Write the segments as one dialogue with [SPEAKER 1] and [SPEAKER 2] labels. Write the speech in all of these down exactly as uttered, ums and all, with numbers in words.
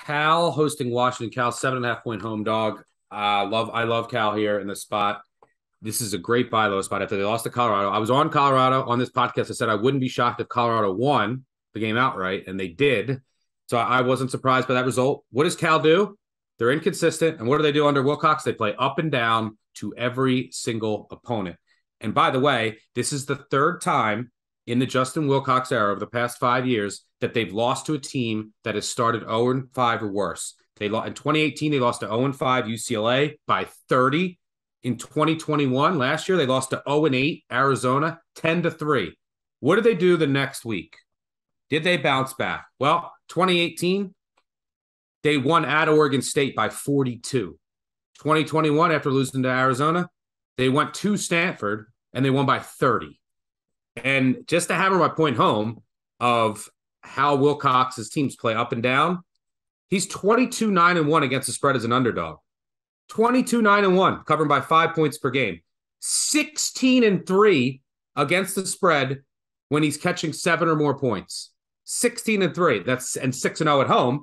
[SPEAKER 1] Cal hosting Washington. Cal seven and a half point home dog. Uh, love I love Cal here in this spot. This is a great buy low spot after they lost to Colorado. I was on Colorado on this podcast. I said I wouldn't be shocked if Colorado won the game outright, and they did. So I wasn't surprised by that result. What does Cal do? They're inconsistent. And what do they do under Wilcox? They play up and down to every single opponent. And by the way, this is the third time in the Justin Wilcox era of the past five years that they've lost to a team that has started oh and five or worse. They lost in twenty eighteen, they lost to oh and five U C L A by thirty. In twenty twenty-one, last year, they lost to oh and eight Arizona, ten to three. What did they do the next week? Did they bounce back? Well, twenty eighteen, they won at Oregon State by forty-two. twenty twenty-one, after losing to Arizona, they went to Stanford and they won by thirty. And just to hammer my point home of how Wilcox's teams play up and down, he's twenty-two nine and one against the spread as an underdog. twenty-two nine and one, covering by five points per game. sixteen and three against the spread when he's catching seven or more points. sixteen and three. That's and six and oh at home.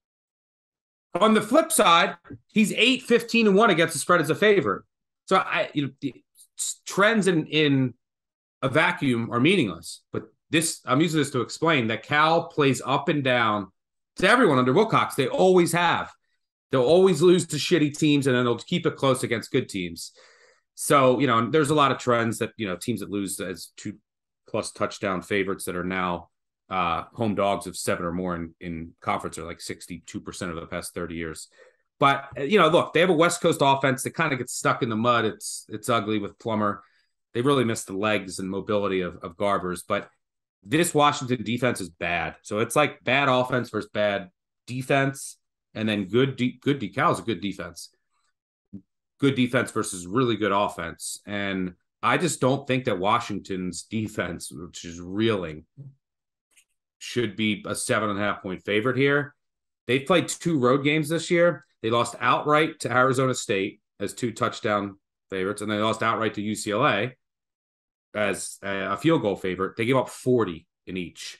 [SPEAKER 1] On the flip side, he's eight fifteen and one against the spread as a favorite. So I you know the trends in in a vacuum are meaningless. But this I'm using this to explain that Cal plays up and down to everyone under Wilcox. They always have. They'll always lose to shitty teams, and then they'll keep it close against good teams. So, you know, there's a lot of trends that, you know, teams that lose as two plus touchdown favorites that are now uh, home dogs of seven or more in, in conference are like sixty-two percent of the past thirty years. But, you know, look, they have a West Coast offense that kind of gets stuck in the mud. It's it's ugly with Plummer. They really miss the legs and mobility of, of Garbers. But this Washington defense is bad. So it's like bad offense versus bad defense. And then good, de- good de- Cal's a good defense. Good defense versus really good offense. And I just don't think that Washington's defense, which is reeling, should be a seven and a half point favorite here. They've played two road games this year. They lost outright to Arizona State as two touchdown favorites, and they lost outright to U C L A as a field goal favorite. They gave up forty in each.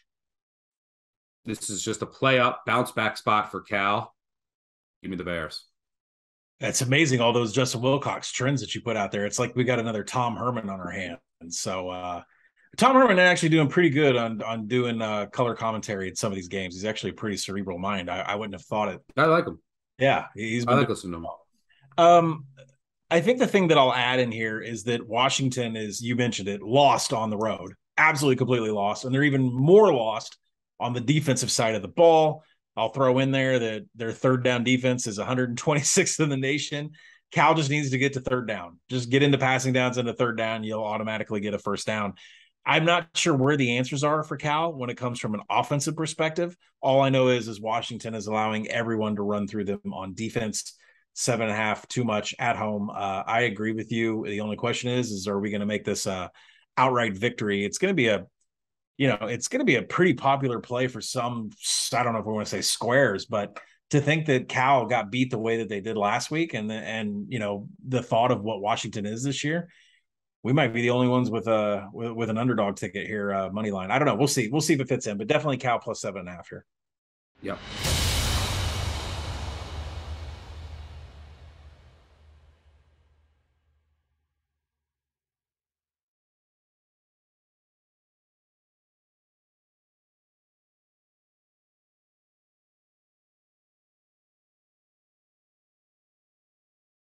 [SPEAKER 1] This is just a play up, bounce back spot for Cal. Give me the Bears.
[SPEAKER 2] That's amazing. All those Justin Wilcox trends that you put out there. It's like we got another Tom Herman on our hands. And so uh, Tom Herman actually doing pretty good on, on doing uh, color commentary in some of these games. He's actually a pretty cerebral mind. I, I wouldn't have thought it.
[SPEAKER 1] I like him.
[SPEAKER 2] Yeah. He's been
[SPEAKER 1] I like listening to him.
[SPEAKER 2] Um, I think the thing that I'll add in here is that Washington is, you mentioned it, lost on the road. Absolutely, completely lost. And they're even more lost on the defensive side of the ball. I'll throw in there that their third down defense is one hundred twenty-sixth in the nation. Cal just needs to get to third down. Just get into passing downs into third down. You'll automatically get a first down. I'm not sure where the answers are for Cal when it comes from an offensive perspective. All I know is, is Washington is allowing everyone to run through them on defense. Seven and a half, too much at home. Uh, I agree with you. The only question is, is are we going to make this a outright victory? It's going to be a You know, it's going to be a pretty popular play for some, I don't know if we want to say squares, but to think that Cal got beat the way that they did last week and, the, and you know, the thought of what Washington is this year, we might be the only ones with a with, with an underdog ticket here, uh, money line. I don't know. We'll see. We'll see if it fits in, but definitely Cal plus seven and a half here.
[SPEAKER 1] Yep.